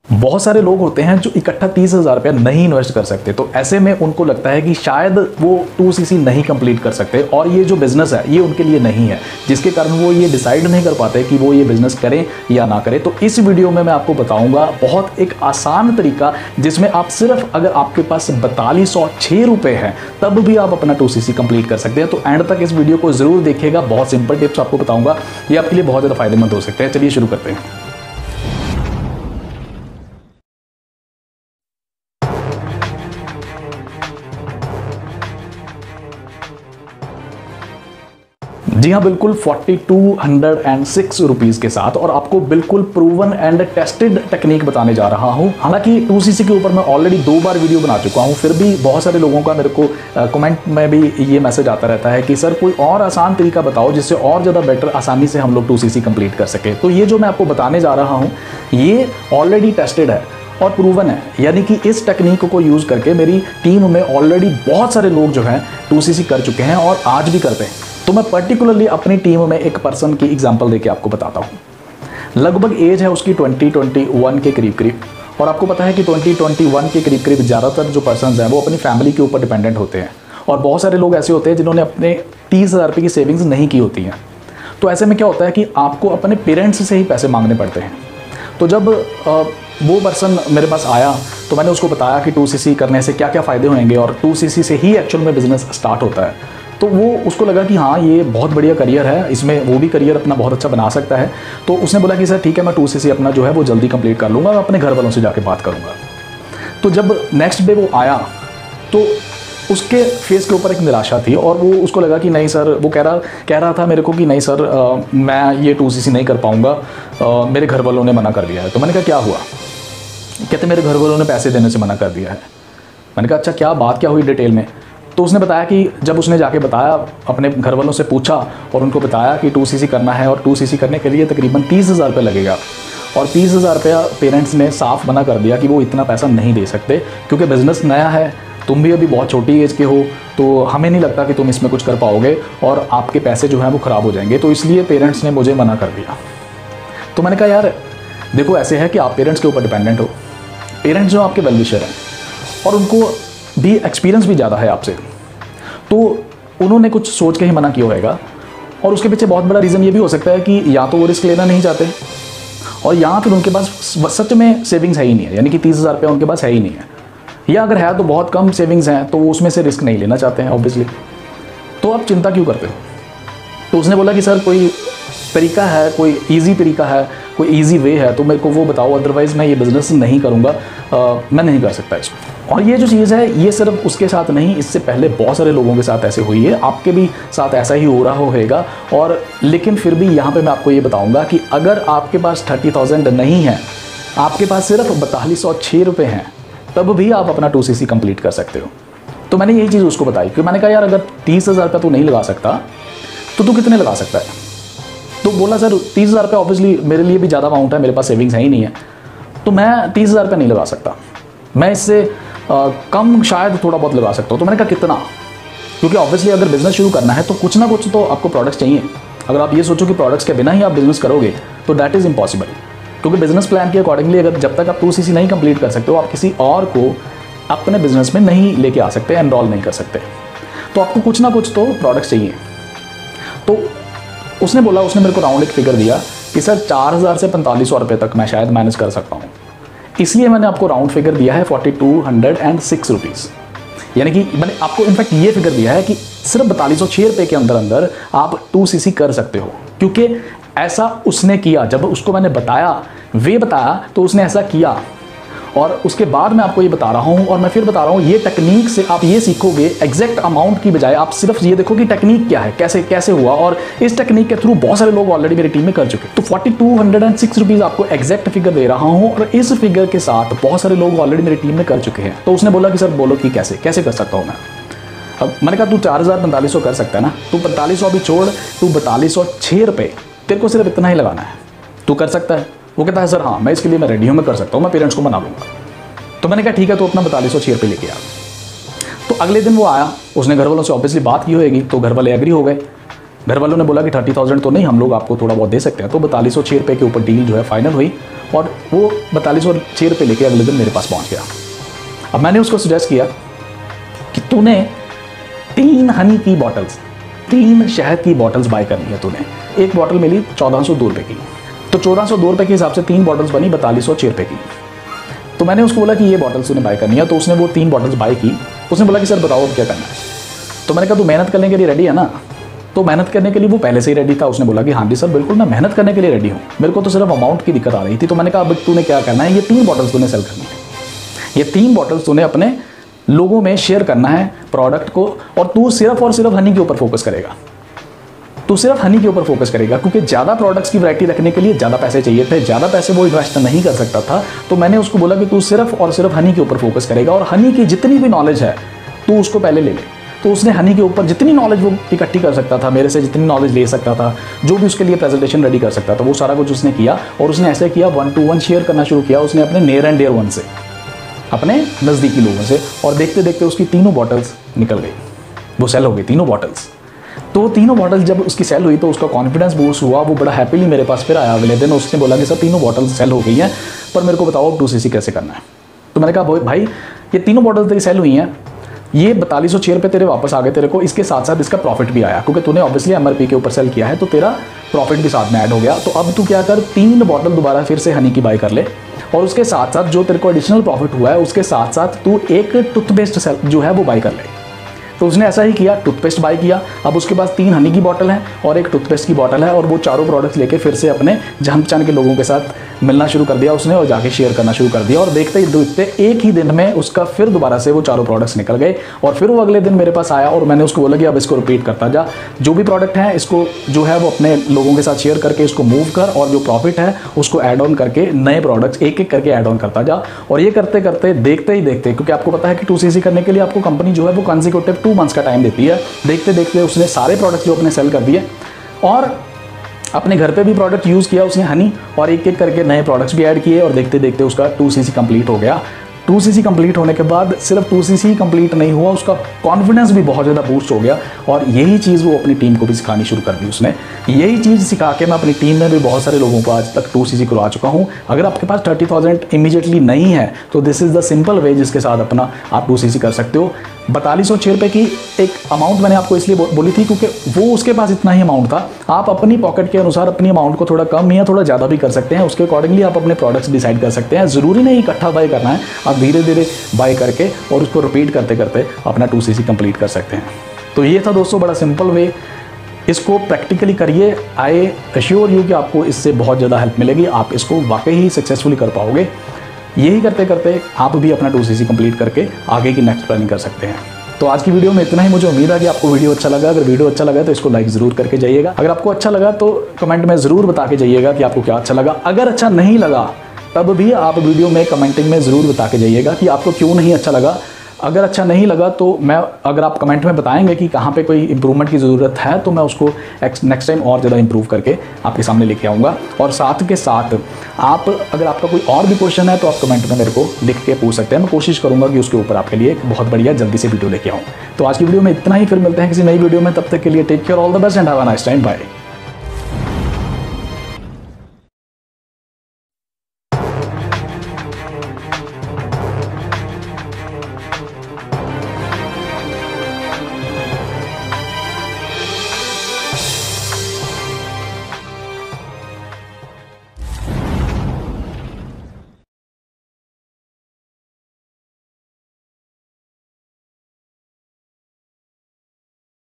बहुत सारे लोग होते हैं जो इकट्ठा 30,000 रुपया नहीं इन्वेस्ट कर सकते, तो ऐसे में उनको लगता है कि शायद वो 2cc नहीं कंप्लीट कर सकते और ये जो बिज़नेस है ये उनके लिए नहीं है, जिसके कारण वो ये डिसाइड नहीं कर पाते कि वो ये बिज़नेस करें या ना करें। तो इस वीडियो में मैं आपको बताऊंगा बहुत एक आसान तरीका, जिसमें आप सिर्फ अगर आपके पास 4206 रुपये हैं तब भी आप अपना 2cc कंप्लीट कर सकते हैं। तो एंड तक इस वीडियो को ज़रूर देखिएगा, बहुत सिंपल टिप्स आपको बताऊँगा, ये आपके लिए बहुत ज़्यादा फायदेमंद हो सकते हैं। चलिए शुरू करते हैं। जी हाँ, बिल्कुल 4206 रुपीज़ के साथ, और आपको बिल्कुल प्रूवन एंड टेस्टेड टेक्निक बताने जा रहा हूँ। हालांकि 2cc के ऊपर मैं ऑलरेडी 2 बार वीडियो बना चुका हूँ, फिर भी बहुत सारे लोगों का मेरे को कमेंट में भी ये मैसेज आता रहता है कि सर कोई और आसान तरीका बताओ जिससे और ज़्यादा बेटर आसानी से हम लोग 2cc कंप्लीट कर सके। तो ये जो मैं आपको बताने जा रहा हूँ ये ऑलरेडी टेस्टेड है और प्रूवन है, यानी कि इस टेक्निक को यूज़ करके मेरी टीम में ऑलरेडी बहुत सारे लोग जो हैं 2cc कर चुके हैं और आज भी करते हैं। तो मैं पर्टिकुलरली अपनी टीम में एक पर्सन की एग्जांपल देके आपको बताता हूँ। लगभग एज है उसकी 20-21 के करीब, और आपको पता है कि 20-21 के करीब ज़्यादातर जो पर्सन्स हैं वो अपनी फैमिली के ऊपर डिपेंडेंट होते हैं, और बहुत सारे लोग ऐसे होते हैं जिन्होंने अपने 30,000 रुपये की सेविंग्स नहीं की होती हैं। तो ऐसे में क्या होता है कि आपको अपने पेरेंट्स से ही पैसे मांगने पड़ते हैं। तो जब वो पर्सन मेरे पास आया तो मैंने उसको बताया कि 2cc करने से क्या क्या फ़ायदे होंगे, और 2cc से ही एक्चुअल में बिज़नेस स्टार्ट होता है। तो वो उसको लगा कि हाँ ये बहुत बढ़िया करियर है, इसमें वो भी करियर अपना बहुत अच्छा बना सकता है। तो उसने बोला कि सर ठीक है, मैं 2cc अपना जो है वो जल्दी कंप्लीट कर लूँगा, अपने घर वालों से जाके बात करूँगा। तो जब नेक्स्ट डे वो आया तो उसके फेस के ऊपर एक निराशा थी, और वो उसको लगा कि नहीं सर, वो कह रहा था मेरे को कि नहीं सर मैं ये 2cc नहीं कर पाऊँगा, मेरे घर वालों ने मना कर दिया है। तो मैंने कहा क्या हुआ? कहते मेरे घर वालों ने पैसे देने से मना कर दिया है। मैंने कहा अच्छा, क्या बात क्या हुई डिटेल में? तो उसने बताया कि जब उसने जाके बताया, अपने घर वालों से पूछा और उनको बताया कि 2cc करना है और 2cc करने के लिए तकरीबन 30,000 रुपये लगेगा, और 30,000 रुपया पेरेंट्स ने साफ मना कर दिया कि वो इतना पैसा नहीं दे सकते, क्योंकि बिज़नेस नया है, तुम भी अभी बहुत छोटी एज के हो, तो हमें नहीं लगता कि तुम इसमें कुछ कर पाओगे और आपके पैसे जो हैं वो ख़राब हो जाएंगे, तो इसलिए पेरेंट्स ने मुझे मना कर दिया। तो मैंने कहा यार देखो, ऐसे है कि आप पेरेंट्स के ऊपर डिपेंडेंट हो, पेरेंट्स जो आपके वेल विशर हैं और उनको भी एक्सपीरियंस भी ज़्यादा है आपसे, तो उन्होंने कुछ सोच के ही मना किया होगा। और उसके पीछे बहुत बड़ा रीज़न ये भी हो सकता है कि या तो वो रिस्क लेना नहीं चाहते, और या फिर उनके पास सच में सेविंग्स है ही नहीं है, यानी कि 30,000 रुपया उनके पास है ही नहीं है, या अगर है तो बहुत कम सेविंग्स हैं, तो वो उसमें से रिस्क नहीं लेना चाहते हैं ऑब्वियसली। तो आप चिंता क्यों करते हो? तो उसने बोला कि सर कोई तरीका है, कोई ईजी तरीका है, कोई ईजी वे है तो मेरे को वो बताओ, अदरवाइज़ मैं ये बिज़नेस नहीं करूँगा, मैं नहीं कर सकता इसमें। और ये जो चीज़ है ये सिर्फ उसके साथ नहीं, इससे पहले बहुत सारे लोगों के साथ ऐसे हुई है, आपके भी साथ ऐसा ही हो रहा होगा। और लेकिन फिर भी यहाँ पे मैं आपको ये बताऊँगा कि अगर आपके पास 30,000 नहीं है, आपके पास सिर्फ 4206 रुपये हैं, तब भी आप अपना 2cc कंप्लीट कर सकते हो। तो मैंने यही चीज़ उसको बताई कि मैंने कहा यार अगर 30,000 रुपया तू नहीं लगा सकता तो तू कितने लगा सकता है? तो बोला सर 30,000 रुपये ऑब्वियसली मेरे लिए भी ज़्यादा अमाउंट है, मेरे पास सेविंग्स है ही नहीं है, तो मैं 30,000 रुपये नहीं लगा सकता, मैं इससे कम शायद थोड़ा बहुत लगा सकता हूँ। तो मैंने कहा कितना? क्योंकि ऑब्वियसली अगर बिज़नेस शुरू करना है तो कुछ ना कुछ तो आपको प्रोडक्ट्स चाहिए। अगर आप ये सोचो कि प्रोडक्ट्स के बिना ही आप बिज़नेस करोगे तो दैट इज़ इम्पॉसिबल, क्योंकि बिज़नेस प्लान के अकॉर्डिंगली अगर जब तक आप 2cc नहीं कंप्लीट कर सकते हो, आप किसी और को अपने बिज़नेस में नहीं लेके आ सकते, एनरोल नहीं कर सकते। तो आपको कुछ ना कुछ तो प्रोडक्ट्स चाहिए। तो उसने बोला, उसने मेरे को राउंड एक फिगर दिया कि सर 4,000 से 4500 रुपये तक मैं शायद मैनेज कर सकता हूँ, इसलिए मैंने आपको राउंड फिगर दिया है 4206 रुपीज़। यानी कि मैंने आपको इनफैक्ट ये फिगर दिया है कि सिर्फ 4206 रुपये के अंदर अंदर आप 2cc कर सकते हो, क्योंकि ऐसा उसने किया। जब उसको मैंने बताया तो उसने ऐसा किया, और उसके बाद मैं आपको ये बता रहा हूँ, और मैं फिर बता रहा हूँ, ये टेक्निक से आप ये सीखोगे एग्जैक्ट अमाउंट की बजाय आप सिर्फ ये देखो कि टेक्निक क्या है, कैसे हुआ, और इस टेक्निक के थ्रू बहुत सारे लोग ऑलरेडी मेरी टीम में कर चुके। तो 4206 रुपीज़ आपको एग्जैक्ट फिगर दे रहा हूँ, और इस फिगर के साथ बहुत सारे लोग ऑलरेडी मेरी टीम में कर चुके हैं। तो उसने बोला कि सर बोलो कि कैसे कर सकता हूँ मैं। अब मैंने कहा तू 4,000-4500 कर सकता है ना, तू 4500 अभी छोड़, तू 4206 रुपये, तेरे को सिर्फ इतना ही लगाना है, तू कर सकता है? वो कहता है सर हाँ मैं इसके लिए मैं रेडी हूँ, मैं कर सकता हूँ, मैं पेरेंट्स को मना लूँगा। तो मैंने कहा ठीक है, तो अपना 4206 रुपये लेके आ। तो अगले दिन वो आया, उसने घर वालों से ऑब्वियसली बात की होगी, तो घर वाले एग्री हो गए। घर वालों ने बोला कि 30,000 तो नहीं, हम लोग आपको थोड़ा बहुत दे सकते हैं। तो 4206 रुपये के ऊपर डील जो है फाइनल हुई और वो 4206 रुपये लेके अगले दिन मेरे पास पहुंच गया। अब मैंने उसको सजेस्ट किया कि तूने 3 हनी की बॉटल्स, 3 शहद की बॉटल्स बाय करनी है तूने। एक बॉटल मिली 1402 रुपये की, तो 1402 रुपये के हिसाब से 3 बॉटल्स बनी 4206 रुपये की। तो मैंने उसको बोला कि ये बॉटल्स तूने बाय करनी है, तो उसने वो 3 बॉटल्स बाय की। उसने बोला कि सर बताओ अब क्या करना है। तो मैंने कहा तू मेहनत करने के लिए रेडी है ना? तो मेहनत करने के लिए वो पहले से ही रेडी था। उसने बोला कि हाँ जी सर बिल्कुल मैं मेहनत करने के लिए रेडी हूँ, मेरे को तो सिर्फ अमाउंट की दिक्कत आ रही थी। तो मैंने कहा अब तूने क्या करना है, ये 3 बॉटल्स तूने सेल करनी है, ये 3 बॉटल्स तूने अपने लोगों में शेयर करना है प्रोडक्ट को, और तू सिर्फ और सिर्फ हनी के ऊपर फोकस करेगा। तू सिर्फ हनी के ऊपर फोकस करेगा, क्योंकि ज़्यादा प्रोडक्ट्स की वैरायटी रखने के लिए ज़्यादा पैसे चाहिए थे, ज़्यादा पैसे वो इन्वेस्ट नहीं कर सकता था। तो मैंने उसको बोला कि तू सिर्फ और सिर्फ हनी के ऊपर फोकस करेगा, और हनी की जितनी भी नॉलेज है तू उसको पहले ले ले। तो उसने हनी के ऊपर जितनी नॉलेज वो इकट्ठी कर सकता था, मेरे से जितनी नॉलेज ले सकता था, जो भी उसके लिए प्रेजेंटेशन रेडी कर सकता था, वो सारा कुछ उसने किया। और उसने ऐसे किया 1 to 1 शेयर करना शुरू किया उसने अपने नियर एंड डियर वन से, अपने नज़दीकी लोगों से। और देखते देखते उसकी 3 बॉटल्स निकल गई, वो सेल हो गई 3 बॉटल्स। तो 3 बॉटल्स जब उसकी सेल हुई तो उसका कॉन्फिडेंस बूस्ट हुआ, वो बड़ा हैप्पीली मेरे पास फिर आया अगले दिन। उसने बोला कि सर 3 बॉटल्स सेल हो गई हैं, पर मेरे को बताओ 2cc कैसे करना है। तो मैंने कहा भाई ये 3 बॉटल्स तेरी सेल हुई हैं, ये 4206 रुपये तेरे वापस आ गए तेरे को, इसके साथ साथ इसका प्रॉफिट भी आया, क्योंकि तूने ऑब्वियसली MRP के ऊपर सेल किया है, तो तेरा प्रॉफिट भी साथ में ऐड हो गया। तो अब तू क्या कर, 3 बॉटल दोबारा फिर से हनी की बाई कर ले, और उसके साथ साथ जो तेरे को एडिशनल प्रॉफिट हुआ है उसके साथ साथ तू एक टूथपेस्ट जो है वो बाई कर ले। तो उसने ऐसा ही किया, टूथपेस्ट बाई किया। अब उसके पास 3 हनी की बॉटल है और एक टूथपेस्ट की बॉटल है, और वो चारों प्रोडक्ट्स लेके फिर से अपने जान पहचान के लोगों के साथ मिलना शुरू कर दिया उसने, और जाके शेयर करना शुरू कर दिया। और देखते ही देखते एक ही दिन में उसका फिर दोबारा से वो चारों प्रोडक्ट्स निकल गए। और फिर वो अगले दिन मेरे पास आया और मैंने उसको बोला कि अब इसको रिपीट करता जा, जो भी प्रोडक्ट है इसको जो है वो अपने लोगों के साथ शेयर करके इसको मूव कर, और जो प्रॉफिट है उसको ऐड ऑन करके नए प्रोडक्ट्स एक एक करके ऐड ऑन करता जा। और ये करते करते देखते ही देखते, क्योंकि आपको पता है कि 2cc करने के लिए आपको कंपनी जो है वो कंसेक्यूटिव 2 मंथ्स का टाइम देती है। देखते देखते उसने सारे प्रोडक्ट्स जो अपने सेल कर दिए, और अपने घर पे भी प्रोडक्ट यूज़ किया उसने हनी, और एक एक करके नए प्रोडक्ट्स भी ऐड किए। और देखते देखते उसका 2cc कंप्लीट हो गया। 2cc कंप्लीट होने के बाद सिर्फ 2cc कंप्लीट नहीं हुआ, उसका कॉन्फिडेंस भी बहुत ज़्यादा बूस्ट हो गया। और यही चीज़ वो अपनी टीम को भी सिखानी शुरू कर दी उसने। यही चीज़ सिखा के मैं अपनी टीम में भी बहुत सारे लोगों को आज तक 2cc करवा चुका हूँ। अगर आपके पास 30,000 इमीडिएटली नहीं है तो this is the simple way जिसके साथ अपना आप 2cc कर सकते हो। 4206 रुपये की एक अमाउंट मैंने आपको इसलिए बोली थी क्योंकि वो उसके पास इतना ही अमाउंट था। आप अपनी पॉकेट के अनुसार अपनी अमाउंट को थोड़ा कम या थोड़ा ज़्यादा भी कर सकते हैं, उसके अकॉर्डिंगली आप अपने प्रोडक्ट्स डिसाइड कर सकते हैं। ज़रूरी नहीं इकट्ठा बाय करना है, आप धीरे धीरे बाय करके और उसको रिपीट करते करते अपना 2cc कंप्लीट कर सकते हैं। तो ये था दोस्तों बड़ा सिंपल वे, इसको प्रैक्टिकली करिए। आई एश्योर यू कि आपको इससे बहुत ज़्यादा हेल्प मिलेगी, आप इसको वाकई ही सक्सेसफुली कर पाओगे। यही करते करते आप भी अपना 2cc कंप्लीट करके आगे की नेक्स्ट प्लानिंग कर सकते हैं। तो आज की वीडियो में इतना ही। मुझे उम्मीद है कि आपको वीडियो अच्छा लगा। अगर वीडियो अच्छा लगा तो इसको लाइक ज़रूर करके जाइएगा। अगर आपको अच्छा लगा तो कमेंट में ज़रूर बता के जाइएगा कि आपको क्या अच्छा लगा। अगर अच्छा नहीं लगा तब भी आप वीडियो में कमेंटिंग में ज़रूर बता के जाइएगा कि आपको क्यों नहीं अच्छा लगा। अगर अच्छा नहीं लगा तो अगर आप कमेंट में बताएंगे कि कहाँ पे कोई इंप्रूवमेंट की ज़रूरत है तो मैं उसको नेक्स्ट टाइम और ज़्यादा इंप्रूव करके आपके सामने लेके आऊँगा। और साथ के साथ आप अगर आपका कोई और भी क्वेश्चन है तो आप कमेंट में मेरे को लिख के पूछ सकते हैं। मैं कोशिश करूँगा कि उसके ऊपर आपके लिए एक बहुत बढ़िया जल्दी से वीडियो लेके आऊँ। तो आज की वीडियो में इतना ही, फिर मिलते हैं किसी नई वीडियो में। तब तक के लिए take care, all the best and have a nice time, bye.